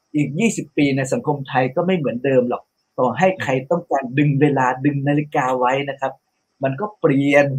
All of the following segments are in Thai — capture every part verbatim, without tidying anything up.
อีกยี่สิบปีในสังคมไทยก็ไม่เหมือนเดิมหรอกต่อให้ใครต้องการดึงเวลาดึงนาฬิกาไว้นะครับมันก็เปลี่ยน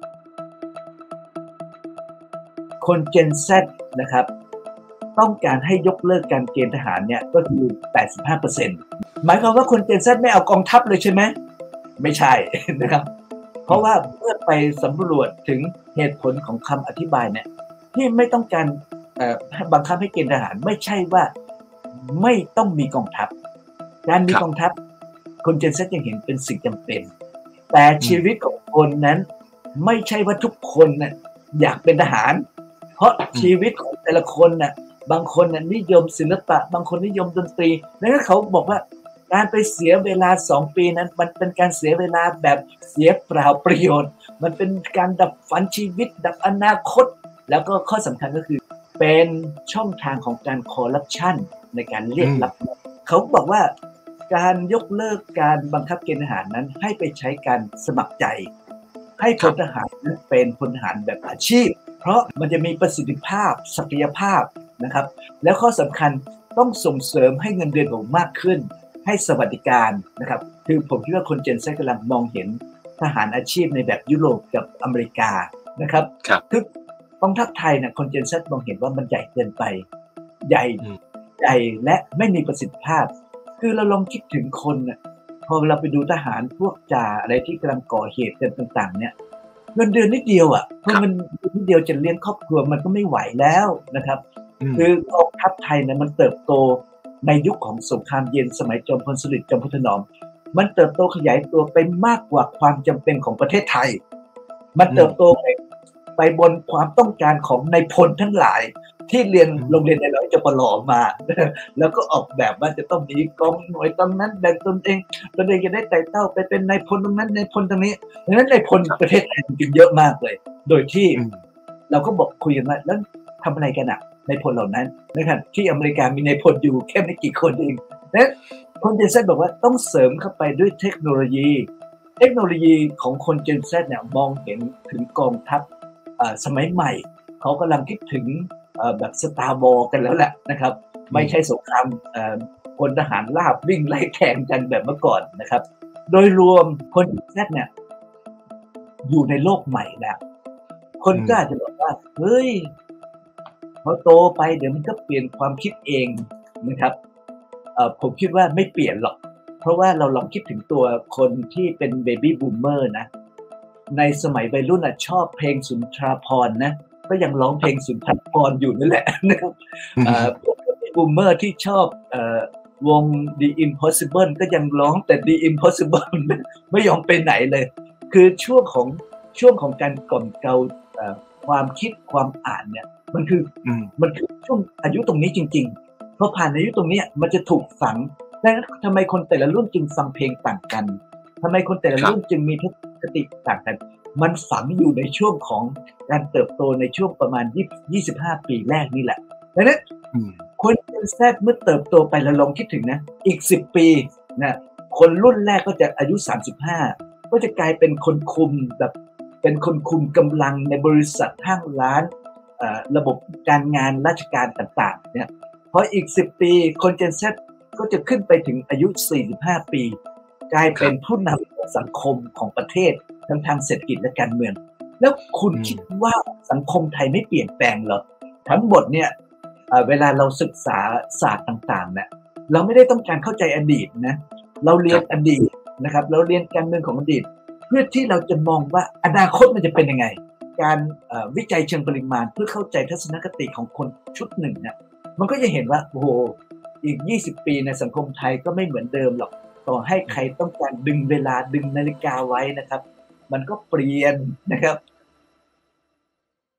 คน Gen Z นะครับต้องการให้ยกเลิกการเกณฑ์ทหารเนี่ยก็คือ แปดสิบห้าเปอร์เซ็นต์ หมายความว่าคน Gen Z ไม่เอากองทัพเลยใช่ไหมไม่ใช่นะครับเพราะว่าเมื่อไปสำรวจถึงเหตุผลของคำอธิบายเนี่ยที่ไม่ต้องการบังคับให้เกณฑ์ทหารไม่ใช่ว่าไม่ต้องมีกองทัพการมีกองทัพคน Gen Z ยังเห็นเป็นสิ่งจำเป็นแต่ชีวิตของคนนั้นไม่ใช่ว่าทุกคนน่ะอยากเป็นทหารเพราะชีวิตของแต่ละคนน่ะบางคนน่ะนิยมศิลปะบางคนนิยมดนตรีแล้วเขาบอกว่าการไปเสียเวลาสองปีนั้นมันเป็นการเสียเวลาแบบเสียเปล่าประโยชน์มันเป็นการดับฝันชีวิตดับอนาคตแล้วก็ข้อสำคัญก็คือเป็นช่องทางของการคอร์รัปชันในการเรียกรับเขาบอกว่าการยกเลิกการบังคับเกณฑ์ทหารนั้นให้ไปใช้การสมัครใจให้พลทหารนั้นเป็นพลทหารแบบอาชีพเพราะมันจะมีประสิทธิภาพศักยภาพนะครับแล้วข้อสำคัญต้องส่งเสริมให้เงินเดือนผมมากขึ้นให้สวัสดิการนะครับคือผมคิดว่าคน Gen Z กำลังมองเห็นทหารอาชีพในแบบยุโรปกับอเมริกานะครับคือกองทัพไทยเนี่ยคน Gen Z มองเห็นว่ามันใหญ่เกินไปใหญ่ใหญ่และไม่มีประสิทธิภาพคือเราลองคิดถึงคนน่ะพอเราไปดูทหารพวกจ่าอะไรที่กำลังก่อเหตุกันต่างๆเนี่ยเงินเดือนนิดเดียวอ่ะเพราะมันนิดเดียวจะเลี้ยงครอบครัวมันก็ไม่ไหวแล้วนะครับคือกองทัพไทยเนี่ยมันเติบโตในยุคของสงครามเย็นสมัยจอมพลสฤษดิ์จอมพลถนอมมันเติบโตขยายตัวไปมากกว่าความจำเป็นของประเทศไทยมันเติบโตไปไปบนความต้องการของนายพลทั้งหลายที่เรียนโรงเรียนในร้อยจปลมาแล้วก็ออกแบบว่าจะต้องมีกองหน่วยตรงนั้นแบ่งตนเองตนเองจะได้ไต่เต้าไปเป็นนายพลตรงนั้นนายพลตรงนี้ดังนั้นนายพลประเทศไทยจริงเยอะมากเลยโดยที่เราก็บอกคุยกันว่าแล้วทำอะไรกันอ่ะนายพลเหล่านั้นนะครับที่อเมริกามีนายพลอยู่แค่ไม่กี่คนเองและคน Gen Z บอกว่าต้องเสริมเข้าไปด้วยเทคโนโลยีเทคโนโลยีของคน Gen Z เนี่ยมองเห็นถึงกองทัพสมัยใหม่เขากำลังคิดถึงแบบสตาร์วอร์กันแล้วแหละนะครับไม่ใช่สงครามพลทหารราบวิ่งไล่แข่งกันแบบเมื่อก่อนนะครับโดยรวมคน Gen Z เนี่ยอยู่ในโลกใหม่แล้วคนก็อาจจะบอกว่าเฮ้ยพอโตไปเดี๋ยวมันก็เปลี่ยนความคิดเองนะครับผมคิดว่าไม่เปลี่ยนหรอกเพราะว่าเราลองคิดถึงตัวคนที่เป็นเบบี้บูมเมอร์นะในสมัยวัยรุ่นชอบเพลงสุนทราภรณ์นะก็ยังร้องเพลงสุนทรภรณ์อยู่นั่นแหละนะครับพวกบูมเมอร์ที่ชอบวง The Impossible ก็ยังร้องแต่ The Impossible ไม่ยอมไปไหนเลยคือช่วงของช่วงของการกล่อมเกลาความคิดความอ่านเนี่ยมันคือมันคือช่วงอายุตรงนี้จริงๆพอผ่านอายุตรงนี้มันจะถูกฝังแล้วทำไมคนแต่ละรุ่นจึงฟังเพลงต่างกันทำไมคนแต่ละรุ่นจึงมีทัศนคติต่างกันมันฝังอยู่ในช่วงของการเติบโตในช่วงประมาณยี่สิบห้าปีแรกนี่แหละดังนั้นคน Gen Z เมื่อเติบโตไปเราลองคิดถึงนะอีกสิบปีนะคนรุ่นแรกก็จะอายุสามสิบห้าก็จะกลายเป็นคนคุมแบบเป็นคนคุมกำลังในบริษัทห้างร้านระบบการงานราชการต่างๆเนี่ยพออีกสิบปีคน Gen Z ก็จะขึ้นไปถึงอายุสี่สิบห้าปีกลายเป็นผู้นำของสังคมของประเทศทั้งทางเศรษฐกิจและการเมืองแล้วคุณคิดว่าสังคมไทยไม่เปลี่ยนแปลงหรอทั้งหมดเนี่ยเวลาเราศึกษาศาสตร์ต่างๆเนี่ยเราไม่ได้ต้องการเข้าใจอดีตนะเราเรียนอดีตนะครับเราเรียนการเมืองของอดีตเพื่อที่เราจะมองว่าอนาคตมันจะเป็นยังไงการวิจัยเชิงปริมาณเพื่อเข้าใจทัศนคติของคนชุดหนึ่งเนี่ยมันก็จะเห็นว่าโอ้โหอีกยี่สิบปีในสังคมไทยก็ไม่เหมือนเดิมหรอกต่อให้ใครต้องการดึงเวลาดึงนาฬิกาไว้นะครับมันก็เปลี่ยนนะครับ